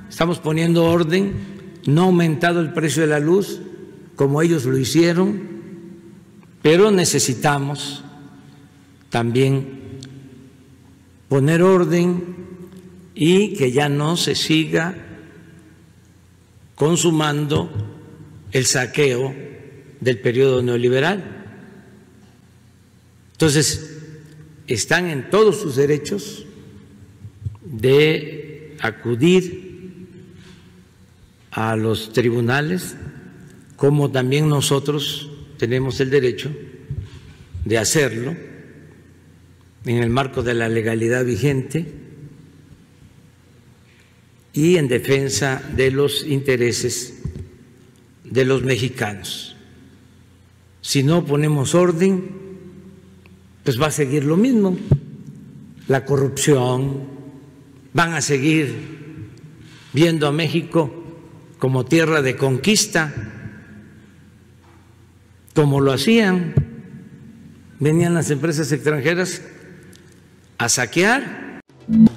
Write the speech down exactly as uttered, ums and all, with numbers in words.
estamos poniendo orden, no ha aumentado el precio de la luz como ellos lo hicieron, pero necesitamos también poner orden y que ya no se siga consumando el saqueo del periodo neoliberal. Entonces, están en todos sus derechos de acudir a los tribunales, como también nosotros tenemos el derecho de hacerlo en el marco de la legalidad vigente y en defensa de los intereses de los mexicanos. Si no ponemos orden, pues va a seguir lo mismo, la corrupción, van a seguir viendo a México como tierra de conquista, como lo hacían, venían las empresas extranjeras a saquear.